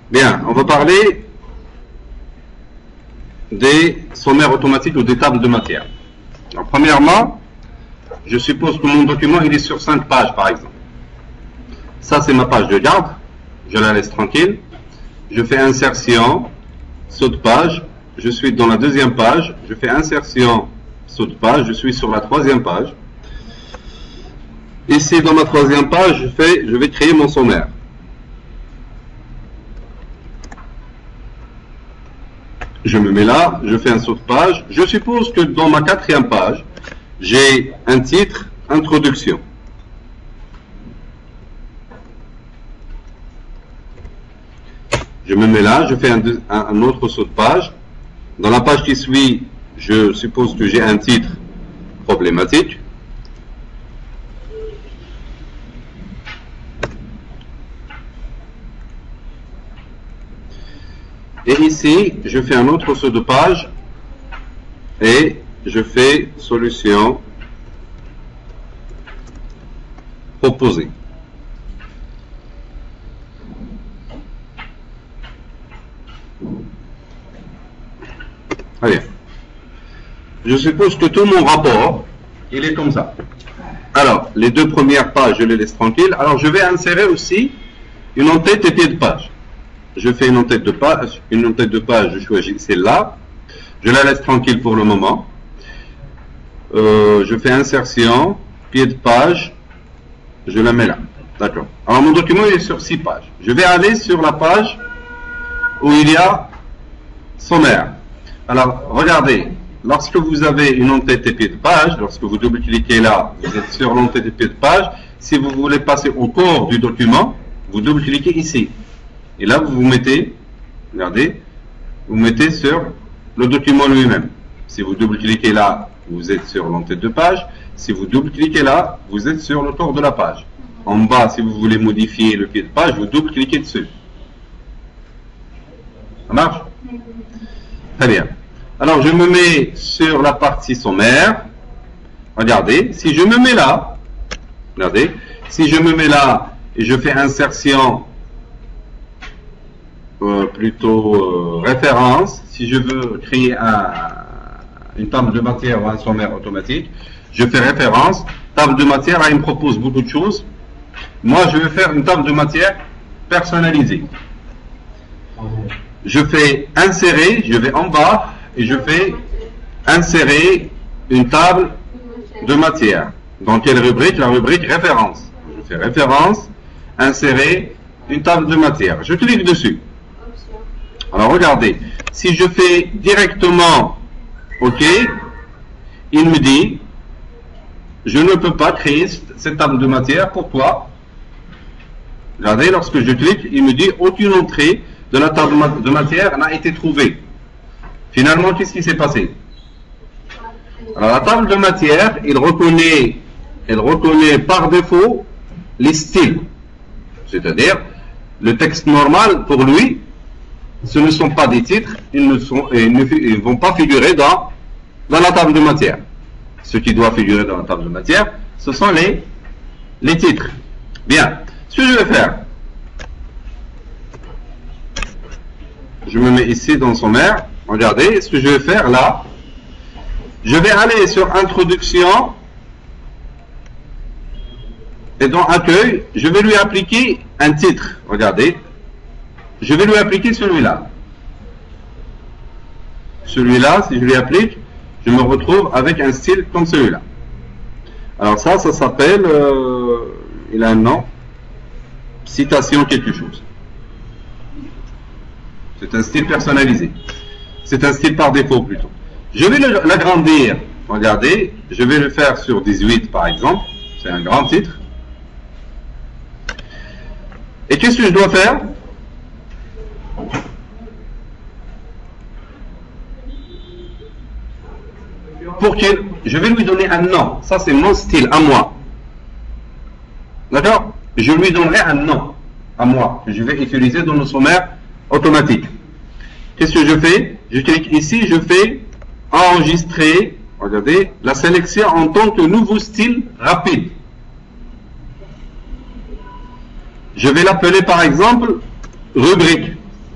Bien, on va parler des sommaires automatiques ou des tables de matière. Alors, premièrement, je suppose que mon document il est sur 5 pages par exemple. Ça c'est ma page de garde, je la laisse tranquille. Je fais insertion, saut de page, je suis dans la deuxième page, je fais insertion, saut de page, je suis sur la troisième page. Ici dans ma troisième page, je vais créer mon sommaire. Je me mets là, je fais un saut de page. Je suppose que dans ma quatrième page, j'ai un titre, introduction. Je me mets là, je fais un autre saut de page. Dans la page qui suit, je suppose que j'ai un titre problématique. Et ici, je fais un autre saut de page et je fais solution proposée. Allez. Je suppose que tout mon rapport, il est comme ça. Alors, les deux premières pages, je les laisse tranquilles. Alors, je vais insérer aussi une en-tête et pied de page. Je fais une en-tête de page, je choisis celle-là. Je la laisse tranquille pour le moment. Je fais insertion, pied de page, je la mets là. D'accord. Alors, mon document, il est sur 6 pages. Je vais aller sur la page où il y a sommaire. Alors, regardez, lorsque vous avez une en-tête et pied de page, lorsque vous double-cliquez là, vous êtes sur l'en-tête et pied de page. Si vous voulez passer au corps du document, vous double-cliquez ici. Et là, vous vous mettez, regardez, vous mettez sur le document lui-même. Si vous double-cliquez là, vous êtes sur l'en-tête de page. Si vous double-cliquez là, vous êtes sur le corps de la page. En bas, si vous voulez modifier le pied de page, vous double-cliquez dessus. Ça marche? Très bien. Alors, je me mets sur la partie sommaire. Regardez, si je me mets là, regardez, si je me mets là et je fais insertion, référence, si je veux créer une table de matière ou un sommaire automatique, je fais référence, table de matière, là il me propose beaucoup de choses. Moi je vais faire une table de matière personnalisée. Je fais insérer, je vais en bas et je fais insérer une table de matière. Dans quelle rubrique? La rubrique référence. Je fais référence, insérer une table de matière. Je clique dessus. Alors regardez, si je fais directement OK, il me dit je ne peux pas créer cette table de matière. Pourquoi? Regardez, lorsque je clique, il me dit aucune entrée de la table de matière n'a été trouvée. Finalement, qu'est-ce qui s'est passé? Alors la table de matière, elle reconnaît par défaut les styles. C'est-à-dire, le texte normal, pour lui, ce ne sont pas des titres, ils ne vont pas figurer dans la table de matière. Ce qui doit figurer dans la table de matière, ce sont les titres. Bien, ce que je vais faire, je me mets ici dans le sommaire, regardez, ce que je vais faire là, je vais aller sur introduction, et dans accueil, je vais lui appliquer un titre, regardez. Je vais lui appliquer celui-là. Celui-là, si je lui applique, je me retrouve avec un style comme celui-là. Alors ça s'appelle, il a un nom, citation quelque chose. C'est un style personnalisé. C'est un style par défaut plutôt. Je vais l'agrandir. Regardez, je vais le faire sur 18 par exemple. C'est un grand titre. Et qu'est-ce que je dois faire? Je vais lui donner un nom. Ça, c'est mon style, à moi. D'accord? Je lui donnerai un nom, à moi, que je vais utiliser dans le sommaire automatique. Qu'est-ce que je fais? Je clique ici, je fais enregistrer, regardez, la sélection en tant que nouveau style rapide. Je vais l'appeler par exemple rubrique.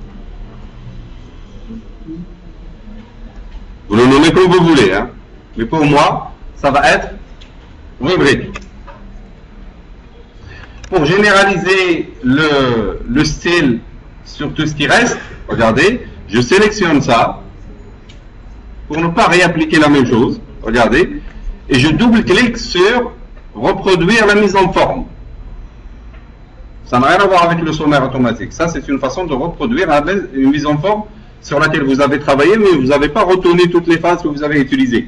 comme vous voulez, hein. Mais pour moi, ça va être rubrique. Pour généraliser le style sur tout ce qui reste, regardez, je sélectionne ça pour ne pas réappliquer la même chose, regardez, et je double-clique sur reproduire la mise en forme. Ça n'a rien à voir avec le sommaire automatique. Ça, c'est une façon de reproduire une mise en forme sur laquelle vous avez travaillé, mais vous n'avez pas retourné toutes les phases que vous avez utilisées.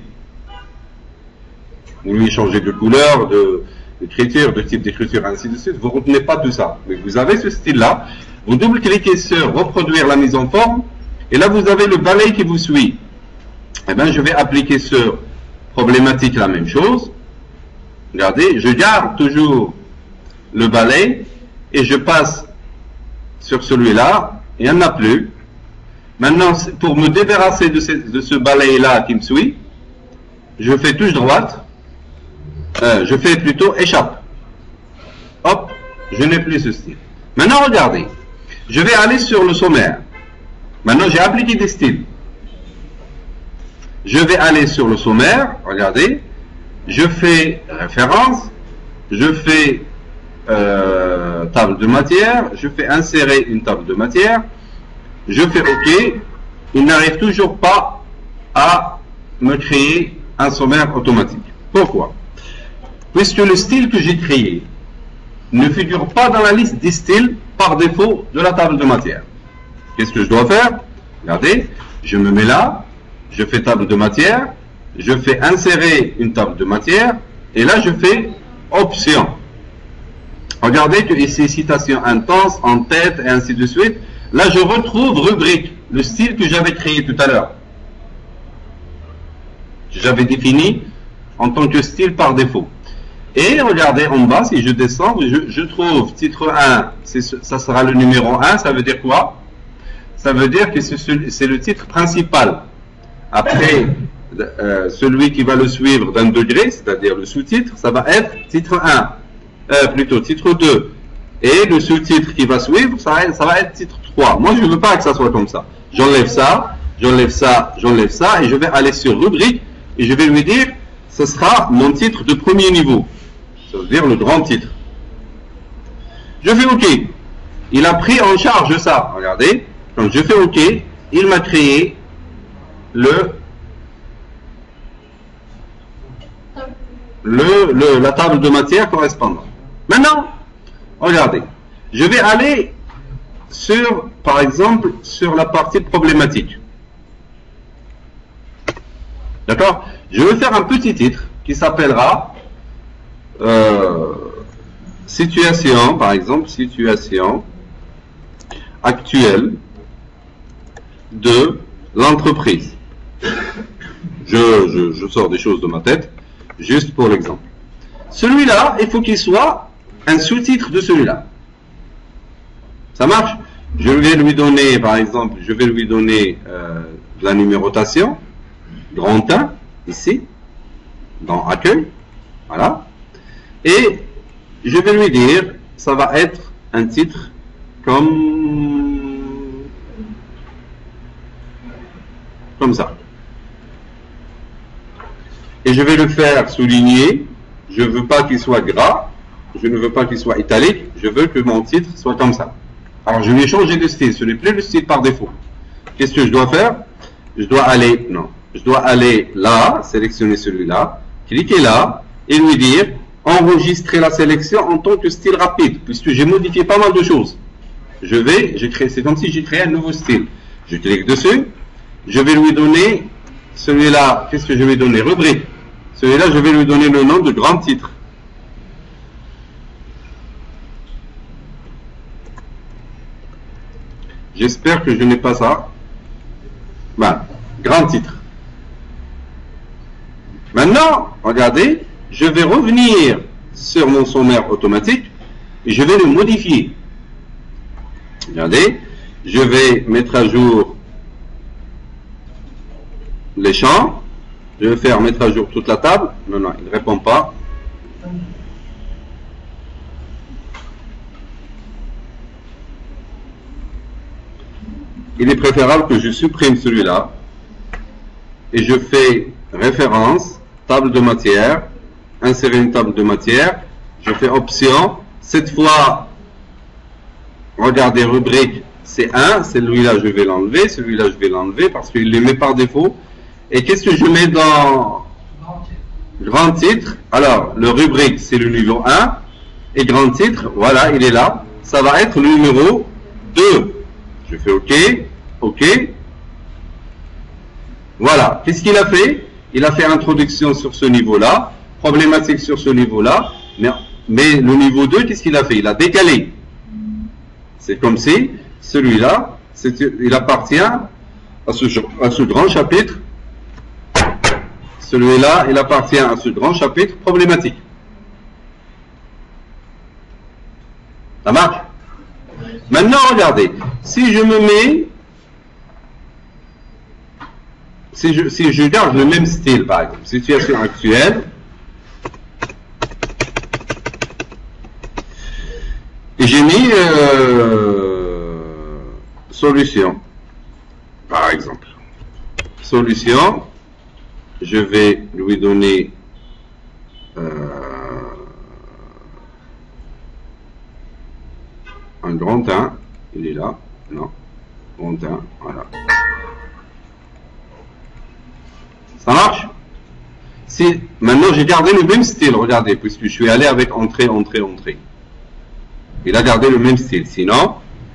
Vous lui changez de couleur, d'écriture, de type d'écriture, ainsi de suite. Vous ne retenez pas tout ça. Mais vous avez ce style-là. Vous double-cliquez sur reproduire la mise en forme, et là, vous avez le balai qui vous suit. Eh bien, je vais appliquer sur problématique la même chose. Regardez, je garde toujours le balai, et je passe sur celui-là, et il n'y en a plus. Maintenant, pour me débarrasser de ce balai-là qui me suit, je fais touche droite, je fais plutôt échappe. Hop, je n'ai plus ce style. Maintenant, regardez, je vais aller sur le sommaire. Maintenant, j'ai appliqué des styles. Je vais aller sur le sommaire, regardez, je fais référence, je fais table de matière, je fais insérer une table de matière, je fais OK, il n'arrive toujours pas à me créer un sommaire automatique. Pourquoi? Puisque le style que j'ai créé ne figure pas dans la liste des styles par défaut de la table de matière. Qu'est-ce que je dois faire? Regardez, je me mets là, je fais table de matière, je fais insérer une table de matière, et là je fais option. Regardez que ici, citation intense, en tête, et ainsi de suite. Là, je retrouve rubrique, le style que j'avais créé tout à l'heure. J'avais défini en tant que style par défaut. Et regardez en bas, si je descends, je trouve titre 1, ça sera le numéro 1, ça veut dire quoi? Ça veut dire que c'est le titre principal. Après, celui qui va le suivre d'un degré, c'est-à-dire le sous-titre, ça va être titre 1. Plutôt titre 2, et le sous-titre qui va suivre, ça va être titre 3. Moi, je ne veux pas que ça soit comme ça. J'enlève ça, j'enlève ça, j'enlève ça, et je vais aller sur rubrique, et je vais lui dire, ce sera mon titre de premier niveau. Ça veut dire le grand titre. Je fais OK. Il a pris en charge ça. Regardez, quand je fais OK, il m'a créé la table de matière correspondante. Maintenant, regardez, je vais aller sur, par exemple, sur la partie problématique. D'accord? Je vais faire un petit titre qui s'appellera situation, par exemple, situation actuelle de l'entreprise. Je sors des choses de ma tête, juste pour l'exemple. Celui-là, il faut qu'il soit un sous-titre de celui-là. Ça marche? Je vais lui donner, par exemple, je vais lui donner de la numérotation, grand 1, ici, dans accueil, voilà. Et je vais lui dire, ça va être un titre comme ça. Et je vais le faire souligner. Je ne veux pas qu'il soit gras, je ne veux pas qu'il soit italique, je veux que mon titre soit comme ça. Alors je vais changer de style, ce n'est plus le style par défaut. Qu'est-ce que je dois faire? Je dois aller là, sélectionner celui-là, cliquer là, et lui dire enregistrer la sélection en tant que style rapide, puisque j'ai modifié pas mal de choses. C'est comme si j'ai créé un nouveau style. Je clique dessus, je vais lui donner celui-là, qu'est-ce que je vais donner? Rubrique. Celui-là, je vais lui donner le nom de grand titre. J'espère que je n'ai pas ça. Voilà, grand titre. Maintenant, regardez, je vais revenir sur mon sommaire automatique et je vais le modifier. Regardez, je vais mettre à jour les champs. Je vais faire mettre à jour toute la table. Non, il ne répond pas. Il est préférable que je supprime celui-là et je fais référence, table de matière, insérer une table de matière, je fais option, cette fois, regardez rubrique, c'est 1, celui-là je vais l'enlever, celui-là je vais l'enlever parce qu'il les met par défaut. Et qu'est-ce que je mets dans grand titre? Alors, le rubrique c'est le niveau 1, et grand titre, voilà, il est là, ça va être le numéro 2. Je fais OK, OK. Voilà, qu'est-ce qu'il a fait? Il a fait introduction sur ce niveau-là, problématique sur ce niveau-là, mais le niveau 2, qu'est-ce qu'il a fait? Il a décalé. C'est comme si celui-là, il appartient à ce grand chapitre. Celui-là, il appartient à ce grand chapitre problématique. Ça marche? Maintenant, regardez, si je me mets, si je garde le même style, par exemple, situation actuelle, et j'ai mis solution, par exemple. Solution, je vais lui donner un grand 1, il est là, non, grand 1, voilà. Ça marche? Si, maintenant j'ai gardé le même style, regardez, puisque je suis allé avec entrée, entrée, entrée. Il a gardé le même style, sinon,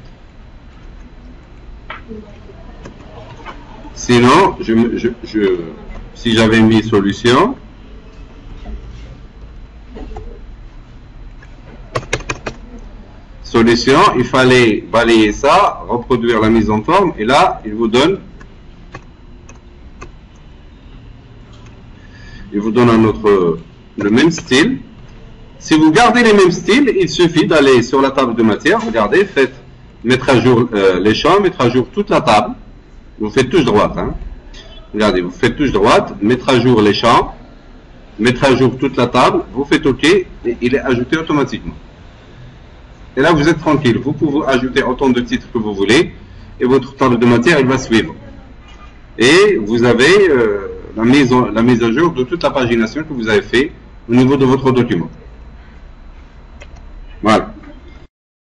si j'avais mis solution, il fallait balayer ça, reproduire la mise en forme, et là, il vous donne le même style. Si vous gardez les mêmes styles, il suffit d'aller sur la table de matière, regardez, faites mettre à jour les champs, mettre à jour toute la table. Vous faites touche droite, hein. Regardez, vous faites touche droite, mettre à jour les champs, mettre à jour toute la table, vous faites OK, et il est ajouté automatiquement. Et là, vous êtes tranquille. Vous pouvez ajouter autant de titres que vous voulez, et votre table de matière, il va suivre. Et vous avez la mise à jour de toute la pagination que vous avez fait au niveau de votre document. Voilà.